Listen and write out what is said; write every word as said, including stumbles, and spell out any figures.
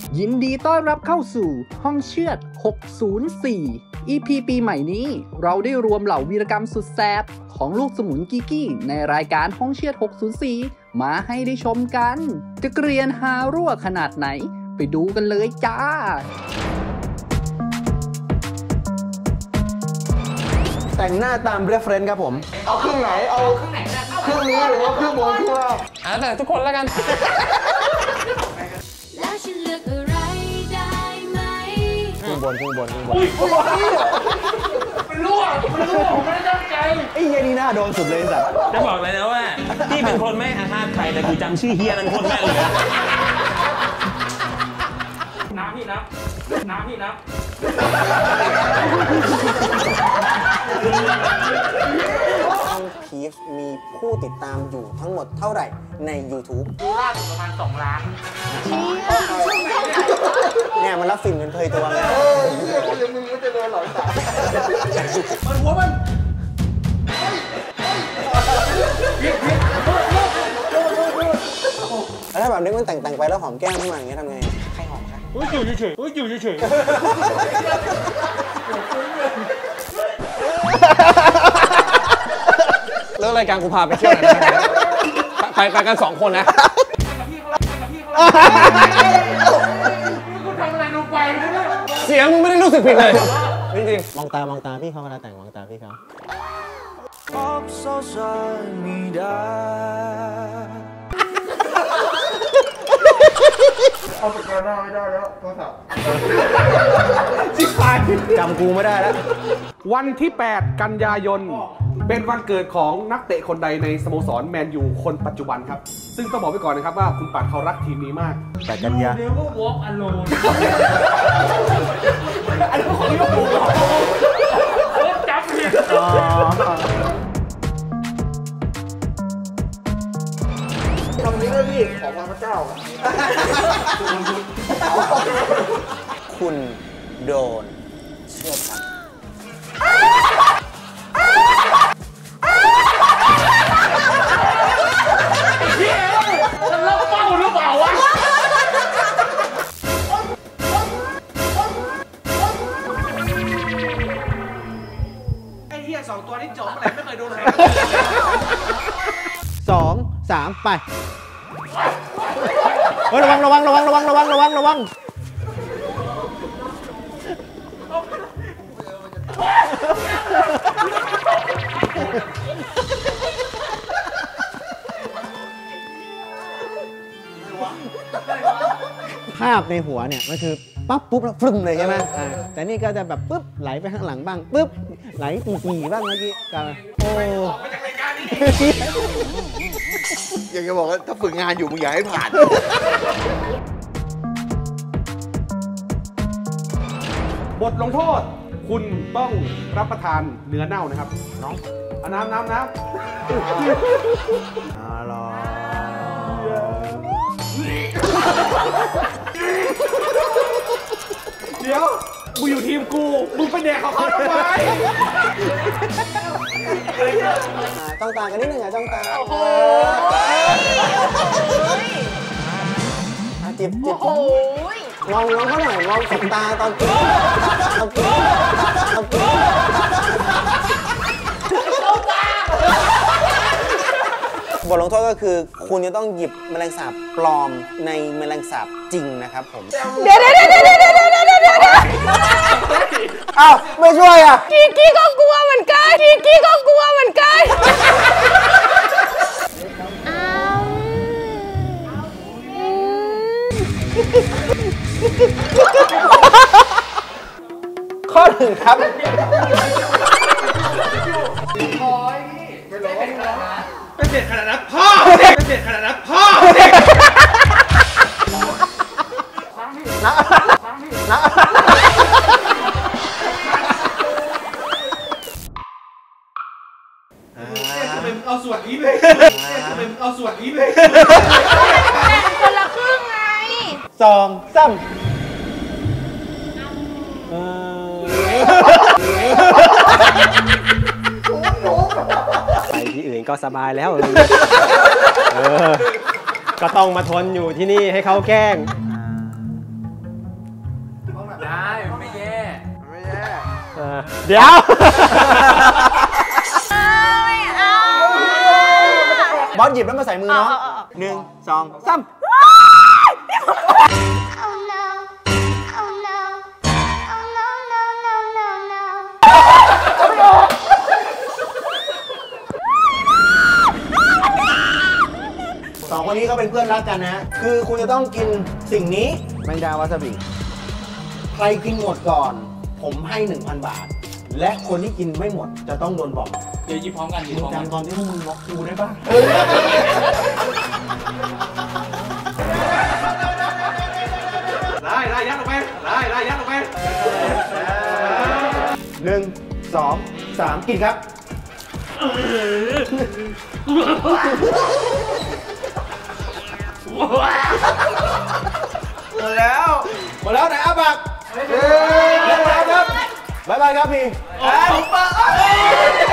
ยินดีต้อนรับเข้าสู่ห้องเชือดหกศูนย์สี่ อี พี ปีใหม่นี้เราได้รวมเหล่าวีรกรรมสุดแสบของลูกสมุนกิกี้ในรายการห้องเชือดหกศูนย์สี่มาให้ได้ชมกันจะเกรียนฮารั่วขนาดไหนไปดูกันเลยจ้าแต่งหน้าตามเรฟเฟรนซ์ครับผมเอาเครื่องไหนเอาเครื่องไหนเครื่องนี้หรือว่าเครื่องบนเครื่องล่างอ่ะแต่ทุกคนแล้วกันแล้วฉันเลือกอะไรได้ไหมเครื่องบนเครื่องบนเครื่องบนมันรั่วมันรั่วผมไม่ได้ตั้งใจไอ้เฮียนี่น่าโดนสุดเลยสัตว์จะบอกเลยนะว่าพี่เป็นคนไม่อาฆาตใครแต่กูจำชื่อเฮียนั้นคนแม่นเลยน้ำพี่นับน้ำพี่นับช่องพีฟมีผู้ติดตามอยู่ทั้งหมดเท่าไหร่ใน YouTube ดูล่าสุดประมาณสองล้านเนี่ยมันรับฟิล์มกันเคยตัวไงยังมึงก็จะโดนหลอกตามันหัวมันแล้วถ้าแบบนี้มันแต่งแต่งไปแล้วหอมแก้มขึ้นมาอย่างเงี้ยทำไงใครหอมคะอุ้ยอยู่เฉยอุ้ยอยู่เฉยเลิกรายการกูพาไปเที่ยวหน่อยนะไปไปกันสองคนนะกูทำอะไรลงไปเนี่ยเสียงมึงไม่ได้รู้สึกผิดเลยจริงๆมองตามองตาพี่เขาเวลาแต่งมองตาพี่เขาเอาปากกาหน้าไม่ได้แล้วโทรศัพท์ชิบหายจำกูไม่ได้แล้ววันที่แปดกันยายนเป็นวันเกิดของนักเตะคนใดในสโมสรแมนยูคนปัจจุบันครับซึ่งต้องบอกไว้ก่อนนะครับว่าคุณปัดเขารักทีมนี้มากแต่กันยาเดี๋ยวก็ walk alone อันนี้ของลิเวอร์พูลจำผิดทำนี้ได้พี่ขอพระเจ้าคุณโดนเชื่อครับมันล็อกเป้าหรือเปล่าวะไอ้เหี้ยสองตัวนี้จบอะไรไม่เคยโดนใครสองสามไปเฮ้ยระวังระวังระวังระวังระวังระวังระวังภาพในหัวเนี่ยมันคือปั๊บปุ๊บแล้วฟึ่มเลยใช่ไหมแต่นี่ก็จะแบบปุ๊บไหลไปข้างหลังบ้างปุ๊บไหลตีตีบ้างเมื่อกี้กันโอ้อยากจะบอกว่าถ้าฝึกงานอยู่มึงอย่าให้ผ่านบทลงโทษคุณต้องรับประทานเนื้อเน่านะครับน้องเอาน้ำน้ำน้ำอร่อยเดี๋ยวมึงอยู่ทีมกูมึงไปแดกเขาเขาทำไมจ้องตากันนิดหนึ่งอ่ะจ้องตาโอ้โหจิบจิบมองน้องเขาหน่อยมองสบตาตอนกินตอนกินตอนกินบทลงโทษก็คือคุณจะต้องหยิบแมลงสาบปลอมในแมลงสาบจริงนะครับผมเดี๋ยวเดี๋ยวเดี๋ยวเดี๋ยวเดี๋ยวเดี๋ยวเดี๋ยวเดี๋ยวอ้าวไม่ช่วยอ่ะกีกี้ก็กลัวเหมือนกันกีกี้ก็กลัวเหมือนกันข้อหนึ่งครับไม่เด็ดขนาดนั้นพ่อไม่เด็ดขนาดนั้นพ่อนะนะเอาส่วนนี้ไปเอาส่วนนี้ไปคนละครึ่งไงสองสามไปที่อื่นก็สบายแล้วเออก็ต้องมาทนอยู่ที่นี่ให้เขาแกล้งเดี๋ยว บอสหยิบแล้วมาใส่มือน้องหนึ่งสองสาม Oh no Oh no Oh no no no no no สองคนนี้เขาเป็นเพื่อนรักกันนะ คือคุณจะต้องกินสิ่งนี้แมงดาวาซาบิใครกินหมดก่อน ผมให้ หนึ่งพัน บาท และคนที่กินไม่หมดจะต้องโดนบอกเดี๋ยวหยิบพร้อมกันหยิบมึงพร้อมกันจำตอนที่พวกมึงล็อกกูได้ปะได้ได้ยัดลงไปได้ได้ยัดลงไปหนึ่งสองสามกินครับหมดแล้วหมดแล้วไหนอาบักเรียบร้อยครับบ๊ายบายครับพี่